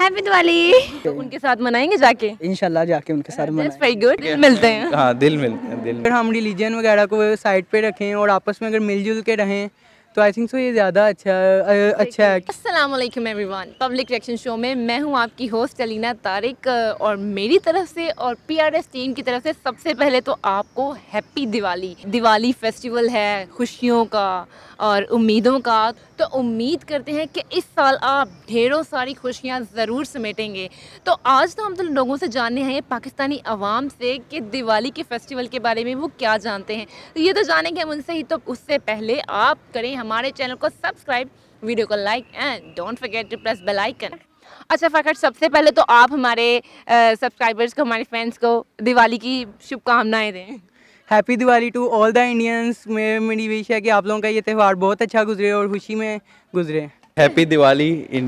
Happy Diwali. तो उनके साथ मनाएंगे जाके, इंशाल्लाह जाके उनके साथ मनाएंगे। वेरी गुड, दिल मिलते हैं। हाँ दिल मिलते हैं, दिल। अगर हम रिलीजन वगैरह को साइड पे रखें और आपस में अगर मिलजुल के रहें तो आई थिंक सो ये ज़्यादा अच्छा है। अस्सलाम वालेकुम एवरीवन, पब्लिक रिएक्शन शो में मैं हूं आपकी होस्ट अलीना तारिक और मेरी तरफ से और पीआरएस टीम की तरफ से सबसे पहले तो आपको हैप्पी दिवाली। दिवाली फेस्टिवल है खुशियों का और उम्मीदों का, तो उम्मीद करते हैं कि इस साल आप ढेरों सारी खुशियां ज़रूर समेटेंगे। तो आज तो हम तो लोगों से जानने हैं पाकिस्तानी अवाम से कि दिवाली के फेस्टिवल के बारे में वो क्या जानते हैं। तो ये तो जानेंगे हम उनसे ही, तो उससे पहले आप करें हमारे चैनल को सब्सक्राइब, वीडियो को like and don't forget to press bell icon. अच्छा फ़कत सबसे पहले तो आप हमारे सब्सक्राइबर्स को, हमारे फैंस को दिवाली की शुभकामनाएं दें। Happy Diwali to all the Indians. मेरी विश है कि आप लोगों का ये त्यौहार बहुत अच्छा गुजरे और खुशी में गुजरे। हैप्पी दिवाली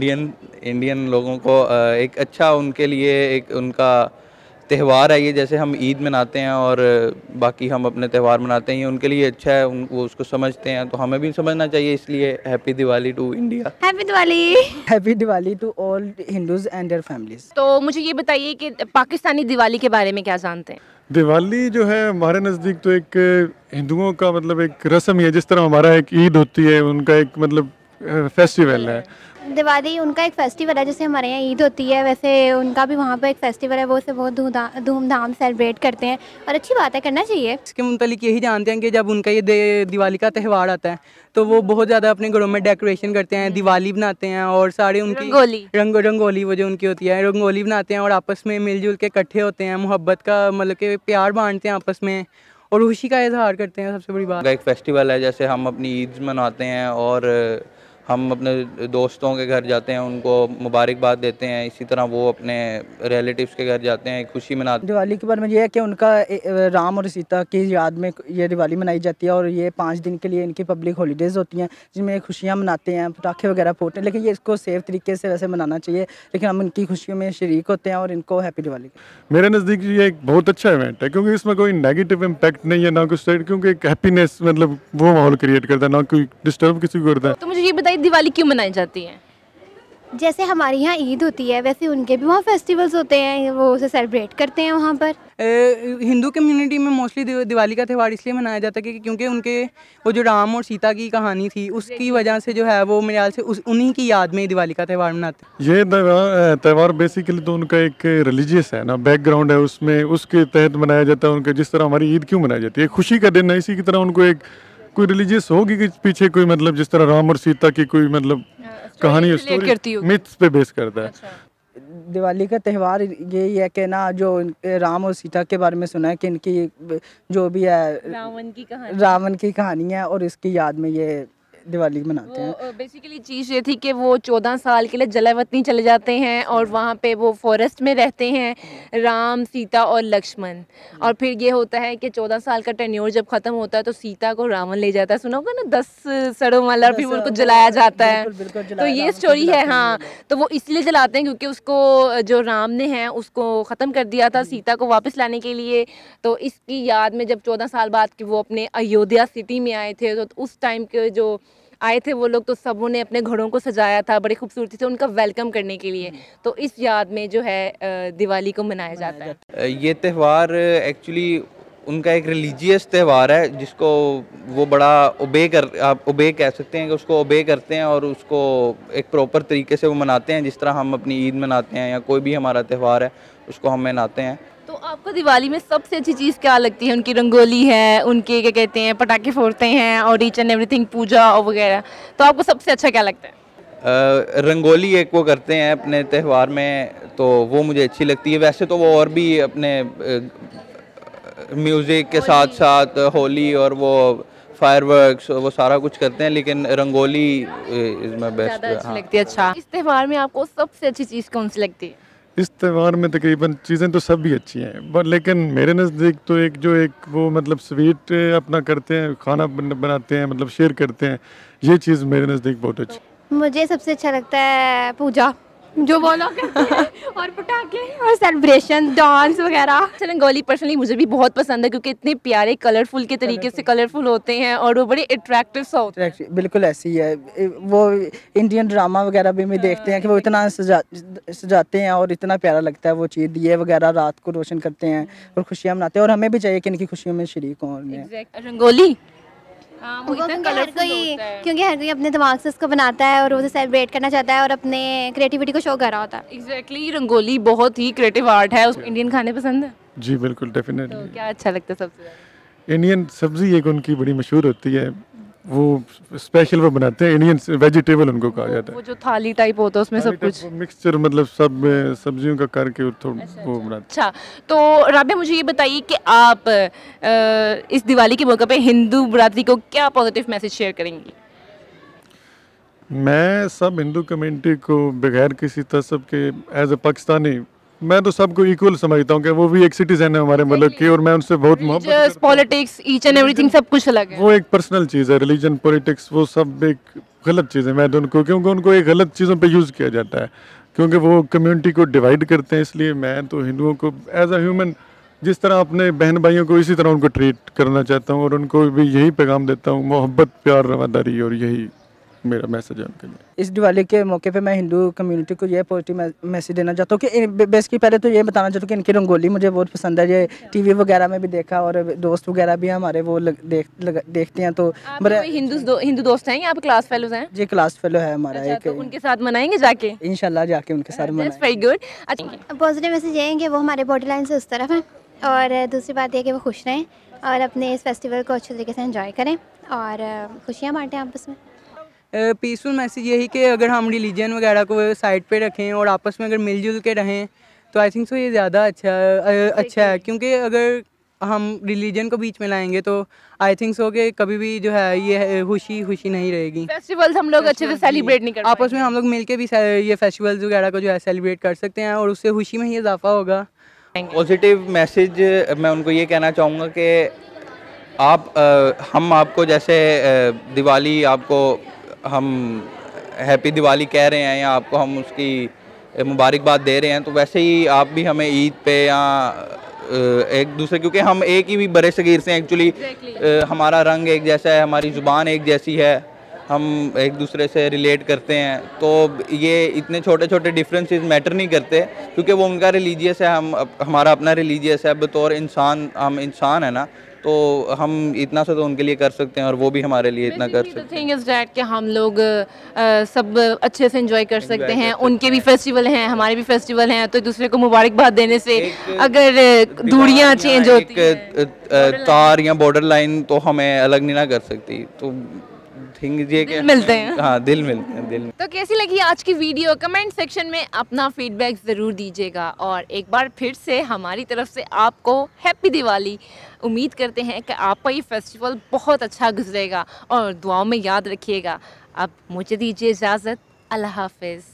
इंडियन लोगों को एक अच्छा, उनके लिए एक उनका त्यौहार है ये, जैसे हम ईद मनाते हैं और बाकी हम अपने त्यौहार मनाते हैं, ये उनके लिए अच्छा है, वो उसको समझते हैं, तो हमें भी समझना चाहिए, इसलिए happy Diwali to India. Happy Diwali. Happy Diwali to all Hindus and their families. तो मुझे ये बताइए कि पाकिस्तानी दिवाली के बारे में क्या जानते हैं? दिवाली जो है हमारे नज़दीक तो एक हिंदुओं का मतलब एक रस्म ही है, जिस तरह हमारा एक ईद होती है, उनका एक मतलब फेस्टिवल है। दिवाली उनका एक फेस्टिवल है, जैसे हमारे यहाँ ईद होती है वैसे उनका भी वहाँ पर एक फेस्टिवल है, वो उसे बहुत धूमधाम सेलिब्रेट करते हैं और अच्छी बात है, करना चाहिए। इसके मुतालिक यही जानते हैं कि जब उनका ये दिवाली का त्यौहार आता है तो वो बहुत ज़्यादा अपने घरों में डेकोरेशन करते हैं, दिवाली बनाते हैं और सारे उनकी रंगोली वो जो उनकी होती है रंगोली बनाते हैं और आपस में मिलजुल के इकट्ठे होते हैं, मोहब्बत का मतलब कि प्यार बांटते हैं आपस में और खुशी का इजहार करते हैं। सबसे बड़ी बात एक फेस्टिवल है, जैसे हम अपनी ईद मनाते हैं और हम अपने दोस्तों के घर जाते हैं, उनको मुबारकबाद देते हैं, इसी तरह वो अपने रिलेटिव्स के घर जाते हैं, खुशी मनाते हैं। दिवाली के बारे में ये है कि उनका राम और सीता की याद में ये दिवाली मनाई जाती है और ये 5 दिन के लिए इनकी पब्लिक हॉलीडेज़ होती हैं जिनमें खुशियाँ मनाते हैं, पटाखे वगैरह फोड़ते हैं, लेकिन ये इसको सेफ तरीके से वैसे मनाना चाहिए, लेकिन हम इनकी खुशियों में शरीक होते हैं और इनको हैप्पी दिवाली। मेरे नज़दीक ये एक बहुत अच्छा इवेंट है, क्योंकि इसमें कोई नेगेटिव इम्पैक्ट नहीं है ना कुछ साइड, क्योंकि एक हैप्पीनेस मतलब वो माहौल क्रिएट करता है, ना कोई डिस्टर्ब किसी को करता है। तो मुझे ये बताइए दिवाली क्यों मनाई जाती है? जैसे हमारे यहाँ ईद होती है वैसे उनके भी वहाँ फेस्टिवल्स होते हैं, वो उसे सेलिब्रेट करते हैं वहाँ पर। हिंदू कम्युनिटी में मोस्टली दिवाली का त्यौहार इसलिए मनाया जाता है क्योंकि उनके वो जो राम और सीता की कहानी थी उसकी वजह से जो है वो मेरे ख्याल से उन्हीं की याद में दिवाली का त्यौहार मनाते हैं। ये त्यौहार बेसिकली तो उनका एक रिलीजियस है ना, बैकग्राउंड है उसमें, उसके तहत मनाया जाता है। उनके जिस तरह हमारी ईद क्यों मनाई जाती है, खुशी का दिन है, इसी की तरह उनको एक कोई रिलीजियस होगी कि पीछे कोई मतलब जिस तरह राम और सीता की कोई मतलब कहानी स्टोरी मिथ्स पे बेस करता है। अच्छा। दिवाली का त्यौहार यही है कि ना जो राम और सीता के बारे में सुना है कि इनकी जो भी है रावण की कहानी है और इसकी याद में ये दिवाली मनाते हैं। बेसिकली चीज़ ये थी कि वो 14 साल के लिए जलावतनी चले जाते हैं और वहाँ पे वो फॉरेस्ट में रहते हैं, राम सीता और लक्ष्मण, और फिर ये होता है कि 14 साल का टेन्योर जब ख़त्म होता है तो सीता को रावण ले जाता है, सुना होगा ना 10 सड़ों वाला, फिर उनको जलाया जाता है। तो ये स्टोरी है। हाँ, तो वो इसलिए जलाते हैं क्योंकि उसको जो राम ने है उसको ख़त्म कर दिया था सीता को वापस लाने के लिए। तो इसकी याद में जब 14 साल बाद कि वो अपने अयोध्या सिटी में आए थे, तो उस टाइम के जो आए थे वो लोग, तो सबों ने अपने घरों को सजाया था बड़ी खूबसूरती से उनका वेलकम करने के लिए। तो इस याद में जो है दिवाली को मनाया जाता है। ये त्यौहार एक्चुअली उनका एक रिलीजियस त्यौहार है, जिसको वो बड़ा आप ओबे कह सकते हैं कि उसको ओबे करते हैं और उसको एक प्रॉपर तरीके से वो मनाते हैं, जिस तरह हम अपनी ईद मनाते हैं या कोई भी हमारा त्यौहार है उसको हम मनाते हैं। तो आपको दिवाली में सबसे अच्छी चीज़ क्या लगती है? उनकी रंगोली है, उनके क्या कहते हैं पटाखे फोड़ते हैं और ईच एंड एवरीथिंग, पूजा और वगैरह, तो आपको सबसे अच्छा क्या लगता है? रंगोली एक वो करते हैं अपने त्यौहार में, तो वो मुझे अच्छी लगती है। वैसे तो वो और भी अपने म्यूज़िक के साथ साथ होली और वो फायरवर्क्स वो सारा कुछ करते हैं, लेकिन रंगोली इज़ माय बेस्ट। ज़्यादा अच्छी लगती है। अच्छा, इस त्यौहार में आपको सबसे अच्छी चीज़ कौन सी लगती है? इस त्यौहार में तकरीबन चीज़ें तो सब भी अच्छी हैं, बट लेकिन मेरे नज़दीक तो एक वो मतलब स्वीट अपना करते हैं, खाना बनाते हैं, मतलब शेयर करते हैं, ये चीज़ मेरे नज़दीक बहुत अच्छी। मुझे सबसे अच्छा लगता है पूजा। जो वो लोग करते हैं और पटाखे और सेलिब्रेशन डांस वगैरह। अच्छा, रंगोली पर्सनली मुझे भी बहुत पसंद है क्योंकि इतने प्यारे कलरफुल के तरीके से कलरफुल होते हैं और वो बड़े अट्रैक्टिव सा होते हैं। बिल्कुल ऐसी है वो। इंडियन ड्रामा वगैरह भी में देखते हैं कि वो इतना सजाते हैं और इतना प्यारा लगता है वो चीज़। दिए वगैरह रात को रोशन करते हैं और खुशियाँ मनाते हैं और हमें भी चाहिए कि इनकी खुशियों में शरीक हों। रंगोली वो क्योंकि हर कोई अपने दिमाग से उसको बनाता है और वो सेलिब्रेट करना चाहता है और अपने क्रिएटिविटी को शो कर रहा होता है। एग्जैक्टली, रंगोली बहुत ही क्रिएटिव आर्ट है। उसको इंडियन खाने पसंद है? जी बिल्कुल, डेफिनेटली। तो क्या अच्छा लगता है सबसे ज़्यादा? इंडियन सब्जी एक उनकी बड़ी मशहूर होती है, वो स्पेशल वो बनाते हैं, इंडियन वेजिटेबल उनको कहा जाता है। वो जो थाली टाइप होता है उसमें सब कुछ मिक्सचर, मतलब सब सब्जियों का करके वो बनाते हैं। अच्छा, तो राबिया मुझे ये बताइए कि आप इस दिवाली के मौके पे हिंदू बरादरी को क्या पॉजिटिव मैसेज शेयर करेंगी? मैं सब हिंदू कम्युनिटी को बगैर किसी तसब के एज ए पाकिस्तानी मैं तो सबको इक्वल समझता हूँ कि वो भी एक सिटीजन है हमारे मुल्क की और मैं उनसे बहुत मोहब्बत करता हूँ। पॉलिटिक्स, ईच एंड एवरीथिंग सब कुछ अलग है। वो एक पर्सनल चीज़ है, रिलीजन पॉलिटिक्स वो सब एक गलत चीज़ है। मैं तो उनको, क्योंकि उनको एक गलत चीज़ों पे यूज़ किया जाता है, क्योंकि वो कम्युनिटी को डिवाइड करते हैं। इसलिए मैं तो हिंदुओं को एज अ ह्यूमन जिस तरह अपने बहन भाइयों को इसी तरह उनको ट्रीट करना चाहता हूँ और उनको भी यही पैगाम देता हूँ, मोहब्बत, प्यार, रवादारी, और यही मेरा मैसेज है उनके लिए। इस दिवाली के मौके पे मैं हिंदू कम्युनिटी को ये पॉजिटिव मैसेज देना चाहता हूँ कि बेसिकली पहले तो ये बताना चाहता हूँ कि इनकी रंगोली मुझे बहुत पसंद है। ये टीवी वगैरह में भी देखा और दोस्त वगैरह भी हमारे वो देखते हैं। तो मेरे हिंदू दोस्त हैं या आप क्लास फेलोज हैं? जी क्लास फेलो है हमारा। अच्छा, एक तो उनके साथ मनाएंगे जाके? इंशाल्लाह जाके उनके साथ मनाएंगे। Very good. अच्छा, पॉजिटिव मैसेज ये है कि वो हमारे बॉडी लाइन से उस तरफ हैं और दूसरी बात यह कि वो खुश रहें और अपने इस फेस्टिवल को अच्छे तरीके से एंजॉय करें और खुशियाँ बांटें आपस में। पीसफुल मैसेज यही कि अगर हम रिलीजन वगैरह को साइड पे रखें और आपस में अगर मिलजुल के रहें तो आई थिंक सो ये ज़्यादा अच्छा है, क्योंकि अगर हम रिलीजन को बीच में लाएंगे तो आई थिंक सो कि कभी भी जो है ये खुशी नहीं रहेगी। फेस्टिवल्स हम लोग अच्छे से सेलिब्रेट नहीं कर आपस में हम लोग मिलके भी ये फेस्टिवल्स वगैरह को जो है सेलिब्रेट कर सकते हैं और उससे खुशी में ही इजाफा होगा। पॉजिटिव मैसेज मैं उनको ये कहना चाहूँगा कि हम आपको जैसे दिवाली आपको हम हैप्पी दिवाली कह रहे हैं या आपको हम उसकी मुबारकबाद दे रहे हैं, तो वैसे ही आप भी हमें ईद पे या एक दूसरे, क्योंकि हम एक ही भी बड़े सगीर से एक्चुअली हमारा रंग एक जैसा है, हमारी ज़ुबान एक जैसी है, हम एक दूसरे से रिलेट करते हैं। तो ये इतने छोटे छोटे डिफरेंसेस मैटर नहीं करते, क्योंकि वो उनका रिलीजियस है, हमारा अपना रिलीजियस है। बतौर इंसान हम इंसान है ना, तो हम इतना सा तो उनके लिए कर सकते हैं और वो भी हमारे लिए इतना कर सकते हैं। थिंग इज दैट कि हम लोग सब अच्छे से एंजॉय कर सकते हैं। उनके भी फेस्टिवल हैं, हमारे भी फेस्टिवल हैं, तो एक दूसरे को मुबारकबाद देने से अगर दूरियां चेंज होती हैं, तार या बॉर्डर लाइन तो हमें अलग नहीं ना कर सकती। तो थिंग ये कि मिलते हैं, हाँ दिल मिलते हैं दिल। तो कैसी लगी आज की वीडियो? कमेंट सेक्शन में अपना फीडबैक ज़रूर दीजिएगा और एक बार फिर से हमारी तरफ से आपको हैप्पी दिवाली। उम्मीद करते हैं कि आपका ये फेस्टिवल बहुत अच्छा गुजरेगा और दुआओं में याद रखिएगा। अब मुझे दीजिए इजाज़त। अल्लाह हाफिज़।